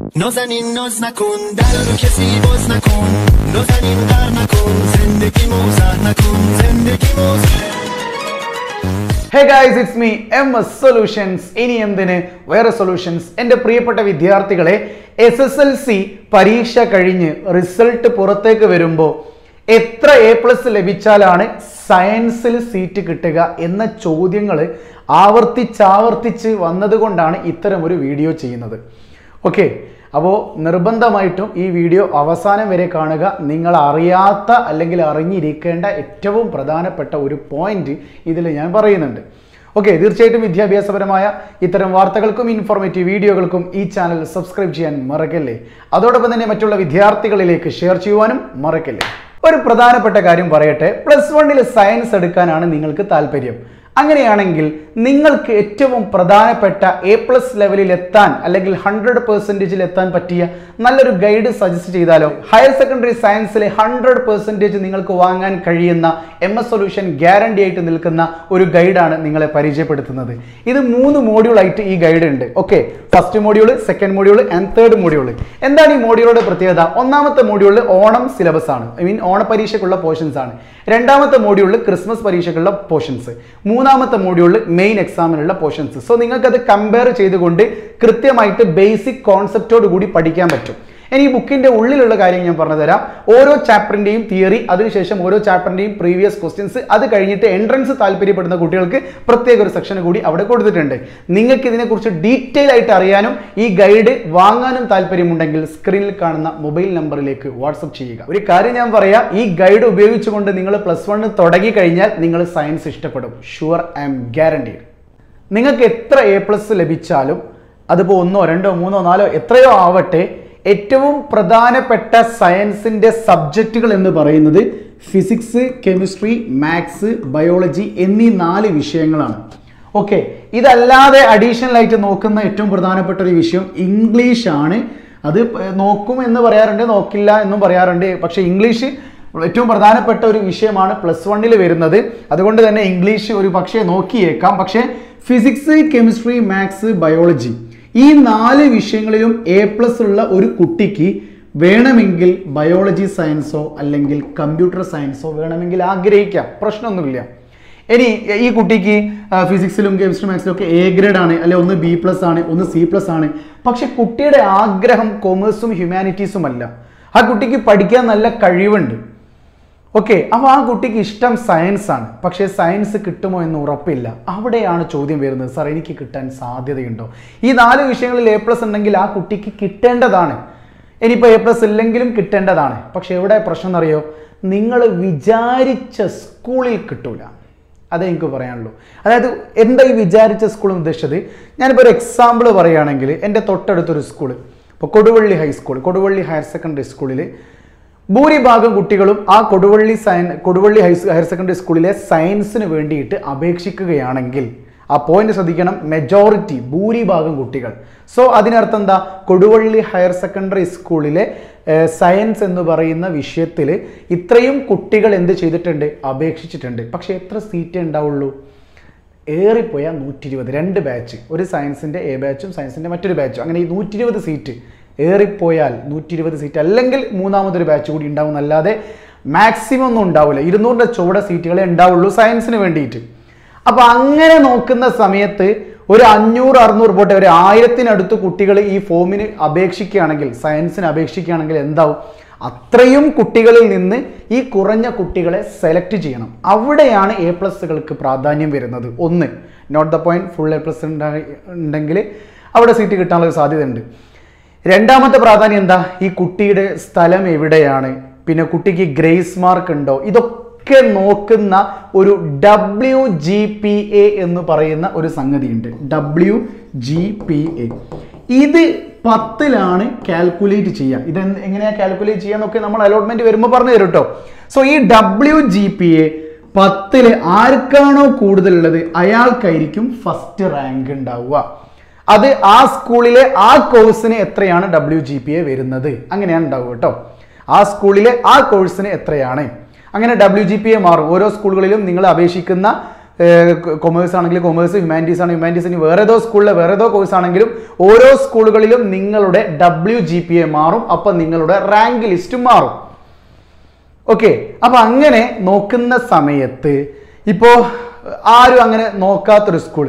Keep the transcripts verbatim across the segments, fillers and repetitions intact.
نازنین ناز نکن در رو کسی باز نکن نازنین در نکن زندگی موزه نکن زندگی موزه Hey guys, it's me M S Solutions. ഇനി എന്തിന് വേറെ സൊല്യൂഷൻസ്. എൻ്റെ പ്രിയപ്പെട്ട വിദ്യാർത്ഥികളെ, എസ് എസ് എൽ സി പരീക്ഷ കഴിഞ്ഞ് റിസൾട്ട് പുറത്തേക്ക് വരുമ്പോൾ എത്ര എ പ്ലസ് ലഭിച്ചാലാണ് സയൻസിൽ സീറ്റ് കിട്ടുക എന്ന ചോദ്യങ്ങൾ ആവർത്തിച്ചാവർത്തിച്ച് വന്നതുകൊണ്ടാണ് ഇത്തരം ഒരു വീഡിയോ ചെയ്യുന്നത്. ഓക്കെ, അപ്പോൾ നിർബന്ധമായിട്ടും ഈ വീഡിയോ അവസാനം വരെ കാണുക. നിങ്ങൾ അറിയാത്ത അല്ലെങ്കിൽ അറിഞ്ഞിരിക്കേണ്ട ഏറ്റവും പ്രധാനപ്പെട്ട ഒരു പോയിന്റ് ഇതിൽ ഞാൻ പറയുന്നുണ്ട്. ഓക്കെ, തീർച്ചയായിട്ടും വിദ്യാഭ്യാസപരമായ ഇത്തരം വാർത്തകൾക്കും ഇൻഫോർമേറ്റീവ് വീഡിയോകൾക്കും ഈ ചാനൽ സബ്സ്ക്രൈബ് ചെയ്യാൻ മറക്കല്ലേ. അതോടൊപ്പം തന്നെ മറ്റുള്ള വിദ്യാർത്ഥികളിലേക്ക് ഷെയർ ചെയ്യുവാനും മറക്കല്ലേ. ഒരു പ്രധാനപ്പെട്ട കാര്യം പറയട്ടെ. പ്ലസ് വണ്ണിൽ സയൻസ് എടുക്കാനാണ് നിങ്ങൾക്ക് താല്പര്യം. അങ്ങനെയാണെങ്കിൽ നിങ്ങൾക്ക് ഏറ്റവും പ്രധാനപ്പെട്ട എ പ്ലസ് ലെവലിൽ എത്താൻ അല്ലെങ്കിൽ ഹൺഡ്രഡ് പെർസെൻറ്റേജിൽ എത്താൻ പറ്റിയ നല്ലൊരു ഗൈഡ് സജസ്റ്റ് ചെയ്താലോ? ഹയർ സെക്കൻഡറി സയൻസിലെ ഹൺഡ്രഡ് പെർസെൻറ്റേജ് നിങ്ങൾക്ക് വാങ്ങാൻ കഴിയുന്ന എം എസ് സൊല്യൂഷൻ ഗ്യാരണ്ടി ആയിട്ട് നിൽക്കുന്ന ഒരു ഗൈഡാണ് നിങ്ങളെ പരിചയപ്പെടുത്തുന്നത്. ഇത് മൂന്ന് മോഡ്യൂളായിട്ട് ഈ ഗൈഡ് ഉണ്ട്. Okay, first module, second module and third module. എന്താണ് ഈ മോഡ്യൂളുടെ പ്രത്യേകത? ഒന്നാമത്തെ മോഡ്യൂളിൽ ഓണം സിലബസ് ആണ്, ഐ മീൻ ഓണപരീക്ഷയ്ക്കുള്ള പോർഷൻസ് ആണ്. രണ്ടാമത്തെ മോഡ്യൂളിൽ ക്രിസ്മസ് പരീക്ഷയ്ക്കുള്ള പോർഷൻസ്. മൂന്നാമത്തെ മോഡ്യൂളിൽ മെയിൻ എക്സാമിനുള്ള പോർഷൻസ്. സോ നിങ്ങൾക്കത് കമ്പയർ ചെയ്തുകൊണ്ട് കൃത്യമായിട്ട് ബേസിക് കോൺസെപ്റ്റോട് കൂടി പഠിക്കാൻ പറ്റും. ഇനി ഈ ബുക്കിന്റെ ഉള്ളിലുള്ള കാര്യം ഞാൻ പറഞ്ഞു തരാം. ഓരോ ചാപ്റ്ററിന്റെയും തിയറി, അതിനുശേഷം ഓരോ ചാപ്റ്ററിന്റെയും പ്രീവിയസ് ക്വസ്റ്റ്യൻസ്, അത് കഴിഞ്ഞിട്ട് എൻട്രൻസ് താല്പര്യപ്പെടുന്ന കുട്ടികൾക്ക് പ്രത്യേക ഒരു സെക്ഷൻ കൂടി അവിടെ കൊടുത്തിട്ടുണ്ട്. നിങ്ങൾക്ക് ഇതിനെക്കുറിച്ച് ഡീറ്റെയിൽ ആയിട്ട് അറിയാനും ഈ ഗൈഡ് വാങ്ങാനും താല്പര്യമുണ്ടെങ്കിൽ സ്ക്രീനിൽ കാണുന്ന മൊബൈൽ നമ്പറിലേക്ക് വാട്സപ്പ് ചെയ്യുക. ഒരു കാര്യം ഞാൻ പറയാം, ഈ ഗൈഡ് ഉപയോഗിച്ചുകൊണ്ട് നിങ്ങൾ പ്ലസ് വണ്ണ് തുടങ്ങി കഴിഞ്ഞാൽ നിങ്ങൾ സയൻസ് ഇഷ്ടപ്പെടും. Sure, I'm guaranteed. നിങ്ങൾക്ക് എത്ര എ പ്ലസ് ലഭിച്ചാലും, അതിപ്പോൾ ഒന്നോ രണ്ടോ മൂന്നോ നാലോ എത്രയോ ആവട്ടെ, ഏറ്റവും പ്രധാനപ്പെട്ട സയൻസിൻ്റെ സബ്ജക്റ്റുകൾ എന്ന് പറയുന്നത് ഫിസിക്സ്, കെമിസ്ട്രി, മാത്സ്, ബയോളജി എന്നീ നാല് വിഷയങ്ങളാണ്. ഓക്കെ, ഇതല്ലാതെ അഡീഷണൽ ആയിട്ട് നോക്കുന്ന ഏറ്റവും പ്രധാനപ്പെട്ട ഒരു വിഷയം ഇംഗ്ലീഷ് ആണ്. അത് നോക്കും എന്ന് പറയാറുണ്ട്, നോക്കില്ല എന്നും പറയാറുണ്ട്. പക്ഷേ ഇംഗ്ലീഷ് ഏറ്റവും പ്രധാനപ്പെട്ട ഒരു വിഷയമാണ് പ്ലസ് വണ്ണിൽ വരുന്നത്. അതുകൊണ്ട് തന്നെ ഇംഗ്ലീഷ് ഒരു പക്ഷേ നോക്കിയേക്കാം. പക്ഷേ ഫിസിക്സ്, കെമിസ്ട്രി, മാത്സ്, ബയോളജി ഈ നാല് വിഷയങ്ങളിലും എ പ്ലസ് ഉള്ള ഒരു കുട്ടിക്ക് വേണമെങ്കിൽ ബയോളജി സയൻസോ അല്ലെങ്കിൽ കമ്പ്യൂട്ടർ സയൻസോ വേണമെങ്കിൽ ആഗ്രഹിക്കാം, പ്രശ്നമൊന്നുമില്ല. ഇനി ഈ കുട്ടിക്ക് ഫിസിക്സിലും കെമിസ്ട്രി മാത്സിലും ഒക്കെ എ ഗ്രേഡ് ആണ്, അല്ലെ ഒന്ന് ബി പ്ലസ് ആണ്, ഒന്ന് സി പ്ലസ് ആണ്. പക്ഷെ കുട്ടിയുടെ ആഗ്രഹം കൊമേഴ്സും ഹ്യൂമാനിറ്റീസും അല്ല. ആ കുട്ടിക്ക് പഠിക്കാൻ നല്ല കഴിവുണ്ട്. ഓക്കെ, അപ്പോൾ ആ കുട്ടിക്ക് ഇഷ്ടം സയൻസ് ആണ്. പക്ഷേ സയൻസ് കിട്ടുമോ എന്ന് ഉറപ്പില്ല. അവിടെയാണ് ചോദ്യം വരുന്നത്, സാർ എനിക്ക് കിട്ടാൻ സാധ്യതയുണ്ടോ? ഈ നാല് വിഷയങ്ങളിൽ എ പ്ലസ് ഉണ്ടെങ്കിൽ ആ കുട്ടിക്ക് കിട്ടേണ്ടതാണ്. ഇനിയിപ്പോൾ എ പ്ലസ് ഇല്ലെങ്കിലും കിട്ടേണ്ടതാണ്. പക്ഷെ എവിടെ പ്രശ്നം എന്നറിയോ? നിങ്ങൾ വിചാരിച്ച സ്കൂളിൽ കിട്ടൂല. അതേ എനിക്ക് പറയാനുള്ളൂ. അതായത് എന്താ ഈ വിചാരിച്ച സ്കൂൾ ഉദ്ദേശിച്ചത്? ഞാനിപ്പോൾ ഒരു എക്സാമ്പിൾ പറയുകയാണെങ്കിൽ, എൻ്റെ തൊട്ടടുത്തൊരു സ്കൂള്, ഇപ്പോൾ Koduvally high school, Koduvally higher secondary സ്കൂളിൽ ഭൂരിഭാഗം കുട്ടികളും ആ കൊടുവള്ളി സയൻ കൊടുവള്ളി ഹൈ ഹയർ സെക്കൻഡറി സ്കൂളിലെ സയൻസിന് വേണ്ടിയിട്ട് അപേക്ഷിക്കുകയാണെങ്കിൽ, ആ പോയിന്റ് ശ്രദ്ധിക്കണം, മെജോറിറ്റി ഭൂരിഭാഗം കുട്ടികൾ. സോ അതിനർത്ഥം എന്താ? കൊടുവള്ളി ഹയർ സെക്കൻഡറി സ്കൂളിലെ സയൻസ് എന്ന് പറയുന്ന വിഷയത്തിൽ ഇത്രയും കുട്ടികൾ എന്ത് ചെയ്തിട്ടുണ്ട്? അപേക്ഷിച്ചിട്ടുണ്ട്. പക്ഷെ എത്ര സീറ്റേ ഉണ്ടാവുള്ളൂ? ഏറിപ്പോയാൽ നൂറ്റി ഇരുപത്. രണ്ട് ബാച്ച്, ഒരു സയൻസിൻ്റെ എ ബാച്ചും സയൻസിൻ്റെ മറ്റൊരു ബാച്ചും, അങ്ങനെ ഈ നൂറ്റി ഇരുപത് സീറ്റ് ഏറിപ്പോയാൽ നൂറ്റി ഇരുപത് സീറ്റ്, അല്ലെങ്കിൽ മൂന്നാമതൊരു ബാച്ച് കൂടി ഉണ്ടാവും എന്നല്ലാതെ മാക്സിമം ഒന്നും ഉണ്ടാവില്ല. ഇരുന്നൂറിൻ്റെ ചുവടെ സീറ്റുകളെ ഉണ്ടാവുള്ളൂ സയൻസിന് വേണ്ടിയിട്ട്. അപ്പോൾ അങ്ങനെ നോക്കുന്ന സമയത്ത് ഒരു അഞ്ഞൂറ് അറുന്നൂറ് പോട്ടെ, ഒരു ആയിരത്തിനടുത്ത് കുട്ടികൾ ഈ ഫോമിന് അപേക്ഷിക്കുകയാണെങ്കിൽ, സയൻസിന് അപേക്ഷിക്കുകയാണെങ്കിൽ എന്താവും? അത്രയും കുട്ടികളിൽ നിന്ന് ഈ കുറഞ്ഞ കുട്ടികളെ സെലക്ട് ചെയ്യണം. അവിടെയാണ് എ പ്ലസുകൾക്ക് പ്രാധാന്യം വരുന്നത്. ഒന്ന്, note the point, full A plus ഉണ്ടെങ്കിൽ അവിടെ സീറ്റ് കിട്ടാനുള്ള ഒരു സാധ്യതയുണ്ട്. രണ്ടാമത്തെ പ്രാധാന്യം എന്താ? ഈ കുട്ടിയുടെ സ്ഥലം എവിടെയാണ്, പിന്നെ കുട്ടിക്ക് ഗ്രേസ് മാർക്ക് ഉണ്ടോ, ഇതൊക്കെ നോക്കുന്ന ഒരു ഡബ്ല്യു ജി പി എ എന്ന് പറയുന്ന ഒരു സംഗതിയുണ്ട്. ഡബ്ല്യു ജി പി എ ഇത് പത്തിലാണ് കാൽക്കുലേറ്റ് ചെയ്യുക. ഇത് എങ്ങനെയാണ് കാൽക്കുലേറ്റ് ചെയ്യുക എന്നൊക്കെ നമ്മൾ അലോട്ട്മെന്റ് വരുമ്പോൾ പറഞ്ഞു തരും കേട്ടോ. സോ ഈ ഡബ്ല്യു ജി പി എ പത്തില് ആർക്കാണോ കൂടുതലുള്ളത് അയാൾക്കായിരിക്കും ഫസ്റ്റ് റാങ്ക് ഉണ്ടാവുക. അത് ആ സ്കൂളിലെ ആ കോഴ്സിന് എത്രയാണ് ഡബ്ല്യു ജി പി എ വരുന്നത്, അങ്ങനെയാണ് ഉണ്ടാവുക കേട്ടോ. ആ സ്കൂളിലെ ആ കോഴ്സിന് എത്രയാണ്, അങ്ങനെ ഡബ്ല്യു ജി പി എ മാറും. ഓരോ സ്കൂളുകളിലും നിങ്ങൾ അപേക്ഷിക്കുന്ന കൊമേഴ്സ് ആണെങ്കിൽ കൊമേഴ്സ്, ഹ്യൂമാനിറ്റീസ് ആണ് ഹ്യൂമാനിറ്റീസ്, ഇനി വേറെ ഏതോ സ്കൂളിലെ വേറെ ഏതോ കോഴ്സ് ആണെങ്കിലും ഓരോ സ്കൂളുകളിലും നിങ്ങളുടെ ഡബ്ല്യു ജി പി എ മാറും. അപ്പം നിങ്ങളുടെ റാങ്ക് ലിസ്റ്റ് മാറും. ഓക്കെ, അപ്പം അങ്ങനെ നോക്കുന്ന സമയത്ത് ഇപ്പോൾ ആരും അങ്ങനെ നോക്കാത്തൊരു സ്കൂൾ,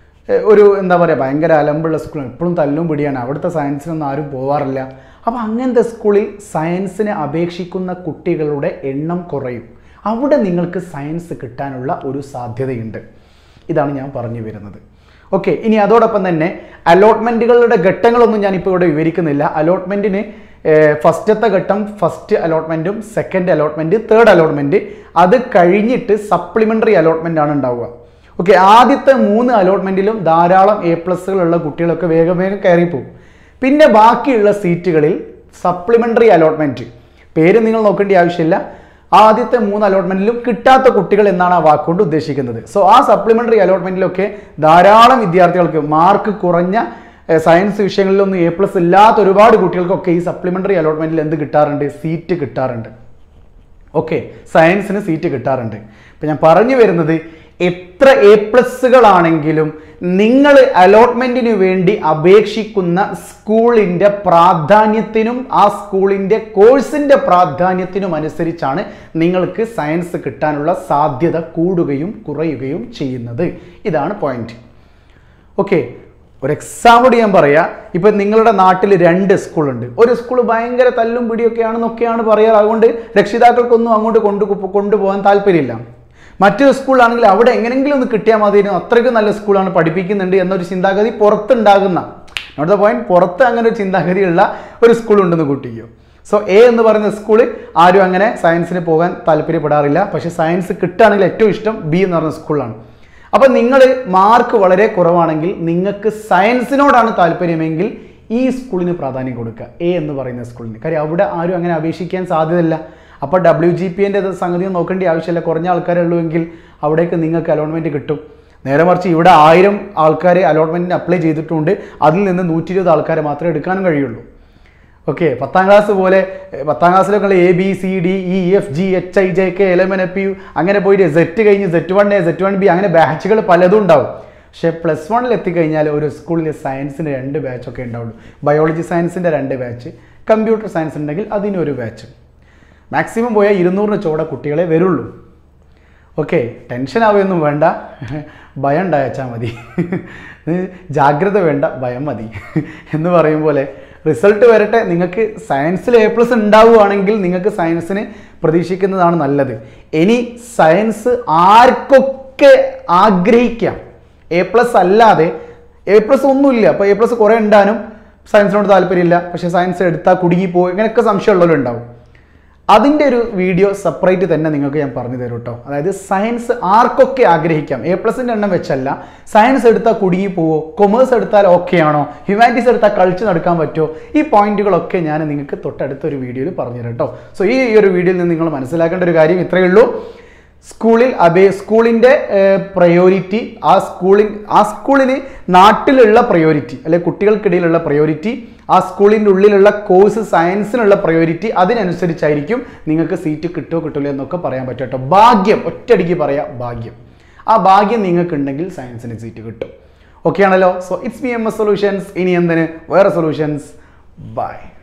ഒരു എന്താ പറയുക ഭയങ്കര അലമ്പുള്ള സ്കൂൾ, എപ്പോഴും തല്ലും പിടിയാണ്, അവിടുത്തെ സയൻസിനൊന്നും ആരും പോവാറില്ല. അപ്പോൾ അങ്ങനത്തെ സ്കൂളിൽ സയൻസിനെ അപേക്ഷിക്കുന്ന കുട്ടികളുടെ എണ്ണം കുറയും. അവിടെ നിങ്ങൾക്ക് സയൻസ് കിട്ടാനുള്ള ഒരു സാധ്യതയുണ്ട്. ഇതാണ് ഞാൻ പറഞ്ഞു വരുന്നത്. ഓക്കെ, ഇനി അതോടൊപ്പം തന്നെ അലോട്ട്മെൻറ്റുകളുടെ ഘട്ടങ്ങളൊന്നും ഞാനിപ്പോൾ ഇവിടെ വിവരിക്കുന്നില്ല. അലോട്ട്മെൻറ്റിന് ഫസ്റ്റത്തെ ഘട്ടം ഫസ്റ്റ് അലോട്ട്മെൻറ്റും സെക്കൻഡ് അലോട്ട്മെൻറ്റ് തേർഡ് അലോട്ട്മെൻറ്റ്, അത് കഴിഞ്ഞിട്ട് സപ്ലിമെൻ്ററി അലോട്ട്മെൻ്റ് ആണ് ഉണ്ടാവുക. ഓക്കെ, ആദ്യത്തെ മൂന്ന് അലോട്ട്മെൻറ്റിലും ധാരാളം എ പ്ലസുകളുള്ള കുട്ടികളൊക്കെ വേഗം വേഗം കയറിപ്പോവും. പിന്നെ ബാക്കിയുള്ള സീറ്റുകളിൽ സപ്ലിമെൻ്ററി അലോട്ട്മെൻറ്റ്, പേര് നിങ്ങൾ നോക്കേണ്ട ആവശ്യമില്ല, ആദ്യത്തെ മൂന്ന് അലോട്ട്മെൻറ്റിലും കിട്ടാത്ത കുട്ടികൾ എന്നാണ് ആ വാക്കുകൊണ്ട് ഉദ്ദേശിക്കുന്നത്. സോ ആ സപ്ലിമെൻ്ററി അലോട്ട്മെൻറ്റിലൊക്കെ ധാരാളം വിദ്യാർത്ഥികൾക്ക് മാർക്ക് കുറഞ്ഞ സയൻസ് വിഷയങ്ങളിലൊന്നും എ പ്ലസ് ഇല്ലാത്ത ഒരുപാട് കുട്ടികൾക്കൊക്കെ ഈ സപ്ലിമെൻ്ററി അലോട്ട്മെൻറ്റിൽ എന്ത് കിട്ടാറുണ്ട്? സീറ്റ് കിട്ടാറുണ്ട്. ഓക്കെ, സയൻസിന് സീറ്റ് കിട്ടാറുണ്ട്. ഇപ്പം ഞാൻ പറഞ്ഞു വരുന്നത്, എത്ര എ പ്ലസുകളാണെങ്കിലും നിങ്ങൾ അലോട്ട്മെൻറ്റിന് വേണ്ടി അപേക്ഷിക്കുന്ന സ്കൂളിൻ്റെ പ്രാധാന്യത്തിനും ആ സ്കൂളിൻ്റെ കോഴ്സിൻ്റെ പ്രാധാന്യത്തിനും അനുസരിച്ചാണ് നിങ്ങൾക്ക് സയൻസ് കിട്ടാനുള്ള സാധ്യത കൂടുകയും കുറയുകയും ചെയ്യുന്നത്. ഇതാണ് പോയിന്റ്. ഓക്കെ, ഒരു എക്സാമ്പിൾ ഞാൻ പറയാം. ഇപ്പം നിങ്ങളുടെ നാട്ടിൽ രണ്ട് സ്കൂളുണ്ട്. ഒരു സ്കൂൾ ഭയങ്കര തല്ലും പിടിയൊക്കെയാണെന്നൊക്കെയാണ് പറയാറ്, അതുകൊണ്ട് രക്ഷിതാക്കൾക്കൊന്നും അങ്ങോട്ട് കൊണ്ടു കൊണ്ടുപോകാൻ താല്പര്യമില്ല. മറ്റൊരു സ്കൂളാണെങ്കിൽ അവിടെ എങ്ങനെയെങ്കിലും ഒന്ന് കിട്ടിയാൽ മതിയായിരുന്നു, അത്രയ്ക്കും നല്ല സ്കൂളാണ്, പഠിപ്പിക്കുന്നുണ്ട് എന്നൊരു ചിന്താഗതി പുറത്തുണ്ടാകുന്ന, നോട്ട് ദ പോയിന്റ്, പുറത്ത് അങ്ങനെ ഒരു ചിന്താഗതിയുള്ള ഒരു സ്കൂൾ ഉണ്ടെന്ന് കൂട്ടിക്കോ. സോ എ എന്ന് പറയുന്ന സ്കൂൾ ആരും അങ്ങനെ സയൻസിന് പോകാൻ താല്പര്യപ്പെടാറില്ല. പക്ഷേ സയൻസ് കിട്ടുകയാണെങ്കിൽ ഏറ്റവും ഇഷ്ടം ബി എന്ന് പറയുന്ന സ്കൂളാണ്. അപ്പം നിങ്ങൾ മാർക്ക് വളരെ കുറവാണെങ്കിൽ നിങ്ങൾക്ക് സയൻസിനോടാണ് താല്പര്യമെങ്കിൽ ഈ സ്കൂളിന് പ്രാധാന്യം കൊടുക്കുക, എ എന്ന് പറയുന്ന സ്കൂളിന്. കാര്യം അവിടെ ആരും അങ്ങനെ അപേക്ഷിക്കാൻ സാധ്യതയില്ല. അപ്പോൾ ഡബ്ല്യു ജി പി എൻ്റെ സംഗതി നോക്കേണ്ട ആവശ്യമില്ല, കുറഞ്ഞ ആൾക്കാരേ ഉള്ളൂ എങ്കിൽ അവിടേക്ക് നിങ്ങൾക്ക് അലോട്ട്മെൻറ്റ് കിട്ടും. നേരെ മറിച്ച് ഇവിടെ ആയിരം ആൾക്കാർ അലോട്ട്മെൻറ്റിന് അപ്ലൈ ചെയ്തിട്ടുണ്ട്, അതിൽ നിന്ന് നൂറ്റി ഇരുപത് ആൾക്കാരെ മാത്രമേ എടുക്കാനും കഴിയുള്ളൂ. ഓക്കെ, പത്താം ക്ലാസ് പോലെ പത്താം ക്ലാസ്സിലൊക്കെ A B C D E F G H I J K L M N F U അങ്ങനെ പോയിട്ട് സെറ്റ് കഴിഞ്ഞ് set one A set one B അങ്ങനെ ബാച്ചുകൾ പലതും ഉണ്ടാവും. പക്ഷേ പ്ലസ് വണ്ണിൽ എത്തിക്കഴിഞ്ഞാൽ ഒരു സ്കൂളിൽ സയൻസിൻ്റെ രണ്ട് ബാച്ചൊക്കെ ഉണ്ടാവുള്ളൂ. ബയോളജി സയൻസിൻ്റെ രണ്ട് ബാച്ച്, കമ്പ്യൂട്ടർ സയൻസ് ഉണ്ടെങ്കിൽ അതിനൊരു ബാച്ച്. മാക്സിമം പോയാൽ ഇരുന്നൂറിന് ചോടെ കുട്ടികളെ വരുള്ളൂ. ഓക്കെ, ടെൻഷൻ ആവുകയൊന്നും വേണ്ട, ഭയം ഉണ്ടായച്ചാൽ മതി. ജാഗ്രത വേണ്ട, ഭയം മതി എന്ന് പറയും പോലെ റിസൾട്ട് വരട്ടെ. നിങ്ങൾക്ക് സയൻസിൽ എ പ്ലസ് ഉണ്ടാവുകയാണെങ്കിൽ നിങ്ങൾക്ക് സയൻസിന് പ്രതീക്ഷിക്കുന്നതാണ് നല്ലത്. ഇനി സയൻസ് ആർക്കൊക്കെ ആഗ്രഹിക്കാം, എ പ്ലസ് അല്ലാതെ എ പ്ലസ് ഒന്നുമില്ല, അപ്പോൾ എ പ്ലസ് കുറേ ഉണ്ടാനും സയൻസിനോട് താല്പര്യമില്ല, പക്ഷേ സയൻസ് എടുത്താൽ കുടുങ്ങിപ്പോയി, ഇങ്ങനെയൊക്കെ സംശയമുള്ളവരുണ്ടാവും. അതിൻ്റെ ഒരു വീഡിയോ സെപ്പറേറ്റ് തന്നെ നിങ്ങൾക്ക് ഞാൻ പറഞ്ഞു തരും കേട്ടോ. അതായത് സയൻസ് ആർക്കൊക്കെ ആഗ്രഹിക്കാം, എ പ്ലസിൻ്റെ എണ്ണം വെച്ചല്ല. സയൻസ് എടുത്താൽ കുടുങ്ങി പോവോ, കൊമേഴ്സ് എടുത്താൽ ഓക്കെ ആണോ, ഹ്യൂമാനിറ്റീസ് എടുത്താൽ കളിച്ച് നടക്കാൻ പറ്റുമോ, ഈ പോയിന്റുകളൊക്കെ ഞാൻ നിങ്ങൾക്ക് തൊട്ടടുത്തൊരു വീഡിയോയിൽ പറഞ്ഞു തരാം കേട്ടോ. സോ ഈ ഒരു വീഡിയോയിൽ നിന്ന് നിങ്ങൾ മനസ്സിലാക്കേണ്ട ഒരു കാര്യം ഇത്രയേ ഉള്ളൂ. സ്കൂളിൽ അബേ സ്കൂളിൻ്റെ പ്രയോറിറ്റി, ആ സ്കൂളിൽ ആ സ്കൂളിന് നാട്ടിലുള്ള പ്രയോറിറ്റി അല്ലെ കുട്ടികൾക്കിടയിലുള്ള പ്രയോറിറ്റി, ആ സ്കൂളിൻ്റെ ഉള്ളിലുള്ള കോഴ്സ് സയൻസിനുള്ള പ്രയോറിറ്റി, അതിനനുസരിച്ചായിരിക്കും നിങ്ങൾക്ക് സീറ്റ് കിട്ടുമോ കിട്ടില്ല എന്നൊക്കെ പറയാൻ പറ്റും കേട്ടോ. ഭാഗ്യം, ഒറ്റയടിക്ക് പറയാം ഭാഗ്യം. ആ ഭാഗ്യം നിങ്ങൾക്കുണ്ടെങ്കിൽ സയൻസിന് സീറ്റ് കിട്ടും. ഓക്കെ ആണല്ലോ. So it's me M S solutions. ഇനി എന്തിന് വേറെ സൊല്യൂഷൻസ്. ബൈ.